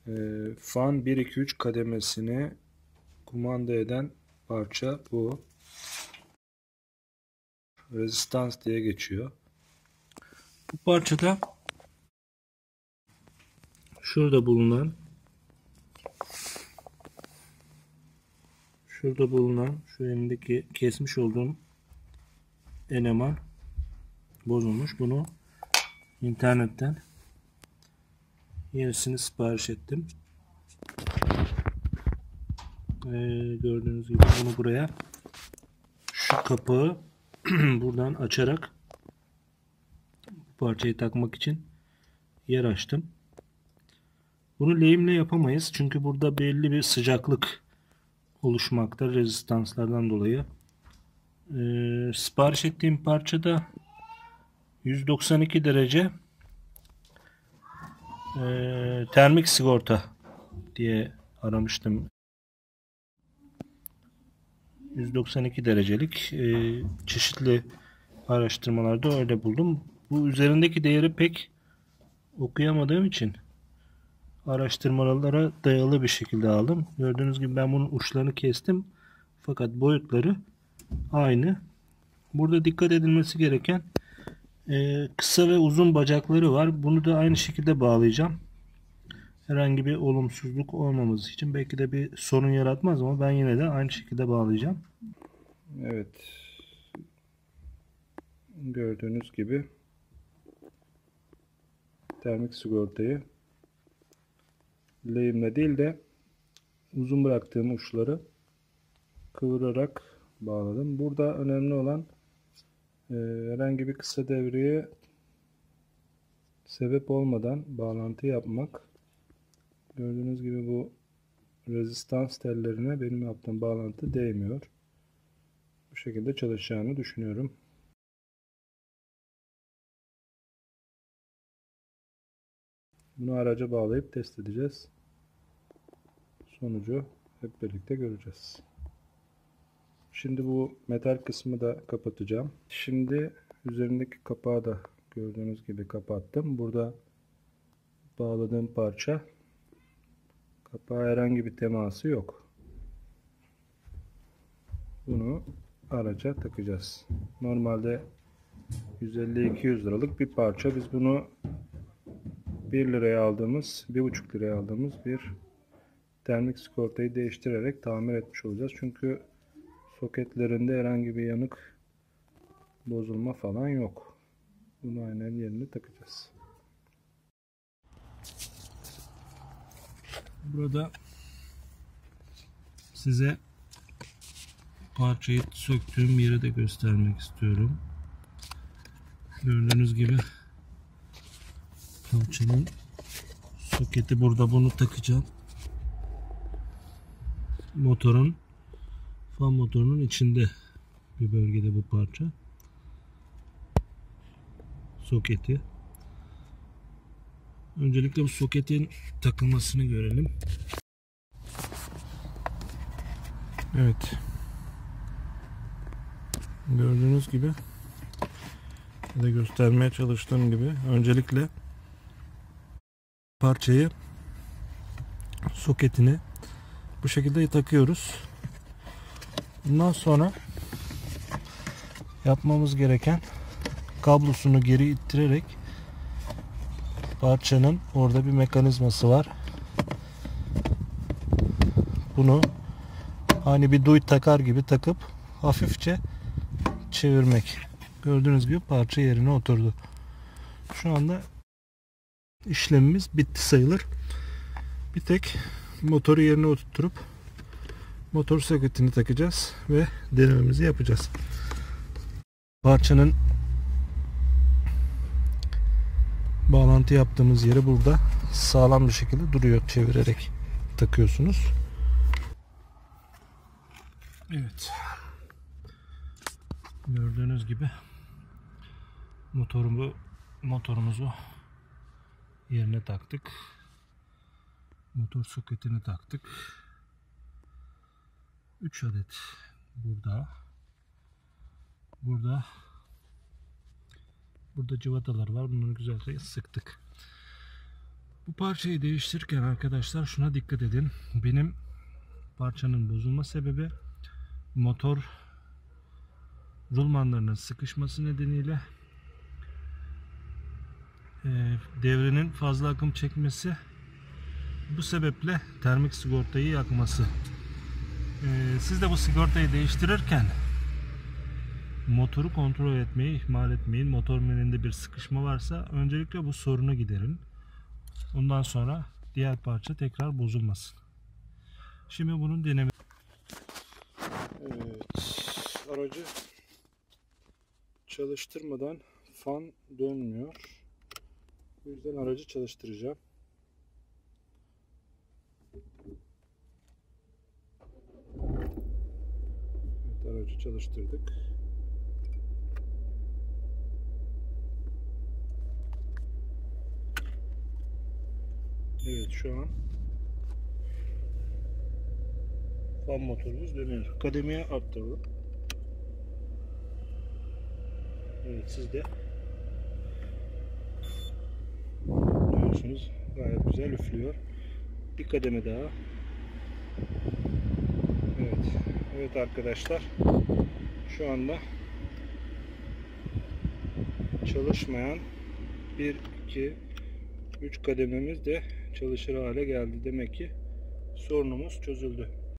Fan 1-2-3 kademesini kumanda eden parça bu. Resistance diye geçiyor. Bu parçada şurada bulunan şu elimdeki kesmiş olduğum eleman bozulmuş. Bunu internetten yenisini sipariş ettim. Gördüğünüz gibi bunu buraya, şu kapağı buradan açarak bu parçayı takmak için yer açtım. Bunu lehimle yapamayız çünkü burada belli bir sıcaklık oluşmakta rezistanslardan dolayı. Sipariş ettiğim parçada 192 derece termik sigorta diye aramıştım. 192 derecelik çeşitli araştırmalarda öyle buldum. Bu üzerindeki değeri pek okuyamadığım için araştırmalara dayalı bir şekilde aldım. Gördüğünüz gibi ben bunun uçlarını kestim. Fakat boyutları aynı. Burada dikkat edilmesi gereken kısa ve uzun bacakları var. Bunu da aynı şekilde bağlayacağım. Herhangi bir olumsuzluk olmaması için, belki de bir sorun yaratmaz ama ben yine de aynı şekilde bağlayacağım. Evet. Gördüğünüz gibi termik sigortayı lehimle değil de uzun bıraktığım uçları kıvırarak bağladım. Burada önemli olan herhangi bir kısa devreye sebep olmadan bağlantı yapmak. Gördüğünüz gibi bu rezistans tellerine benim yaptığım bağlantı değmiyor. Bu şekilde çalışacağını düşünüyorum. Bunu araca bağlayıp test edeceğiz. Sonucu hep birlikte göreceğiz. Şimdi bu metal kısmı da kapatacağım. Şimdi üzerindeki kapağı da gördüğünüz gibi kapattım. Burada bağladığım parça, kapağa herhangi bir teması yok. Bunu araca takacağız. Normalde 150-200 liralık bir parça. Biz bunu 1 liraya aldığımız, 1,5 liraya aldığımız bir termik sigortayı değiştirerek tamir etmiş olacağız. Çünkü soketlerinde herhangi bir yanık, bozulma falan yok. Bunu aynen yerine takacağız. Burada size parçayı söktüğüm yeri de göstermek istiyorum. Gördüğünüz gibi parçanın soketi burada, bunu takacağım. Fan motorunun içinde bir bölgede bu parça. Soketi. Öncelikle bu soketin takılmasını görelim. Evet. Gördüğünüz gibi, ya da göstermeye çalıştığım gibi, öncelikle parçayı, soketini bu şekilde takıyoruz. Bundan sonra yapmamız gereken, kablosunu geri ittirerek, parçanın orada bir mekanizması var. Bunu hani bir duy takar gibi takıp hafifçe çevirmek. Gördüğünüz gibi parça yerine oturdu. Şu anda işlemimiz bitti sayılır. Bir tek motoru yerine oturtup motor soketini takacağız ve denememizi yapacağız. Parçanın bağlantı yaptığımız yeri burada sağlam bir şekilde duruyor. Çevirerek takıyorsunuz. Evet. Gördüğünüz gibi motorumuzu yerine taktık. Motor soketini taktık. 3 adet burada cıvatalar var. Bunları güzelce sıktık. Bu parçayı değiştirirken arkadaşlar şuna dikkat edin. Benim parçanın bozulma sebebi motor rulmanlarının sıkışması nedeniyle devrenin fazla akım çekmesi, bu sebeple termik sigortayı yakması. Siz de bu sigortayı değiştirirken motoru kontrol etmeyi ihmal etmeyin. Motor meninde bir sıkışma varsa öncelikle bu sorunu giderin. Ondan sonra diğer parça tekrar bozulmasın. Şimdi bunun deneme. Evet, aracı çalıştırmadan fan dönmüyor. O yüzden aracı çalıştıracağım. Evet, aracı çalıştırdık. Evet, şu an fan motorumuz dönüyor. Kademeye arttıralım. Evet, siz de görüyorsunuz, gayet güzel üflüyor. Bir kademe daha. Evet. Evet arkadaşlar, şu anda çalışmayan 1, 2, 3 kadememiz de çalışır hale geldi. Demek ki sorunumuz çözüldü.